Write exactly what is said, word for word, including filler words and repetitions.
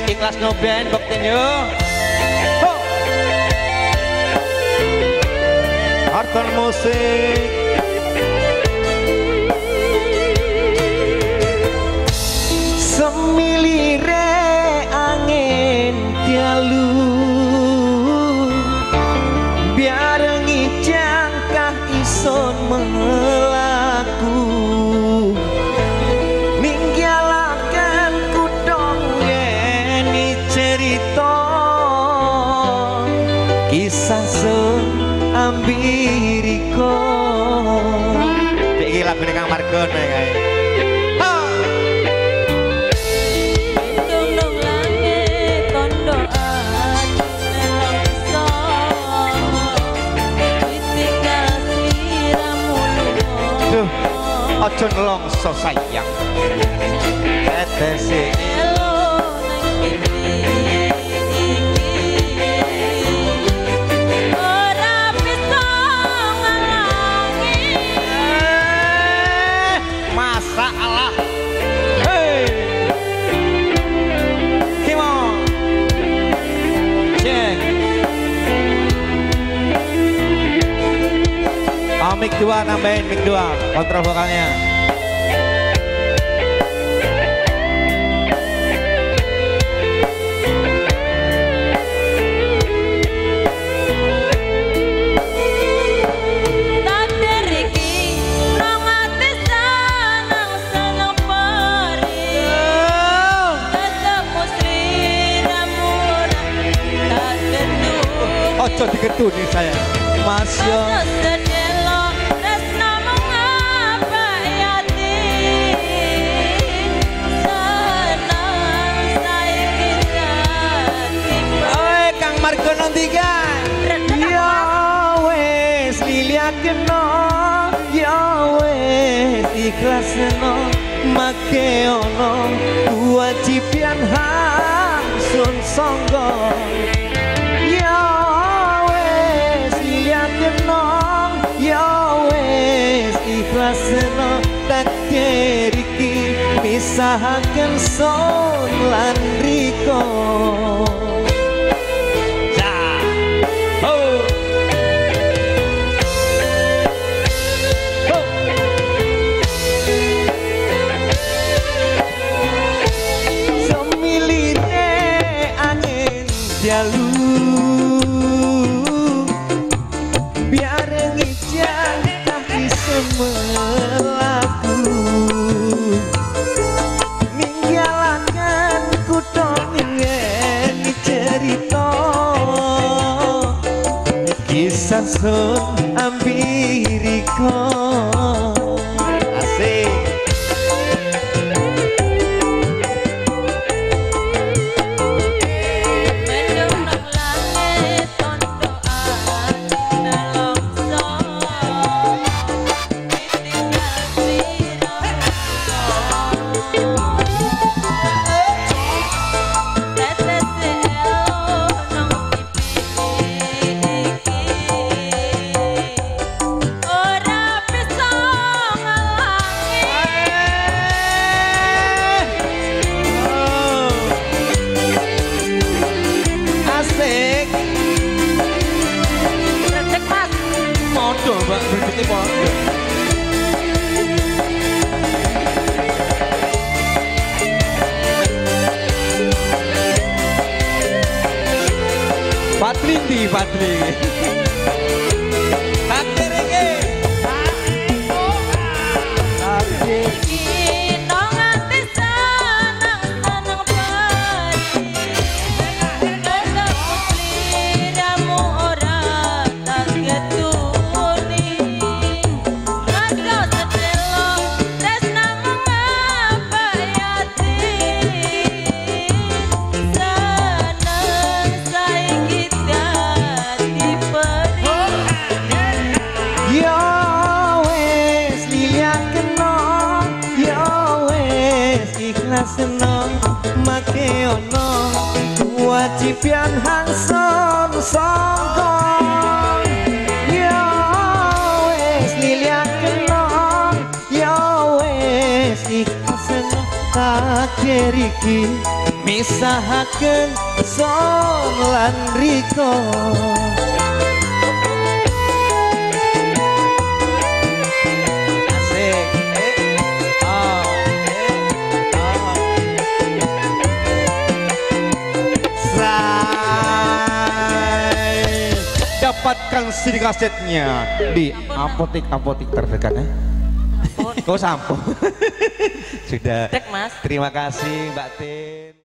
Ikhlas no band buktiin yuk. Arton musik. Semilire angin tialu biar ngijangkah ison melaku ninggalakan kudong yeni cerita kisah sun ambiriko iki lagune Kang Margon kae. Ojo nelongso sayang tetesi ora bisa ngalangi masalah. Hey come on check oh, mic dua nambahin mic dua kontrol vokalnya. Ojo digedut nih saya Mas yo Kang Margo nantikan ya wes liliakno ya wes ikhlasno make ono kewajiban hamsun sangga ya ikhlasno takdir iki misahaken son lan riko ja ho ho semilite angin jalu biar ngijang melaku ninggalakan kutong ngeni cerita kisah sun ambiriko asik Patri di Patri takdir iki takdir ino nganti seneng seneng pari kaya sliramu ora tak ketuni ngado sedelo tresnamu ngabayati seneng saiki seneng make ono kewajiban hangson songkong ya wes lilian kenong ya wes ikhlas seneng takdir iki misahaken son lan riko. Asik. Eh. Oh, eh. Oh. Say. Dapatkan C D kasetnya di apotek-apotek terdekat ya. Kau sampo. Sudah. Cek, Mas. Terima kasih Mbak Tin.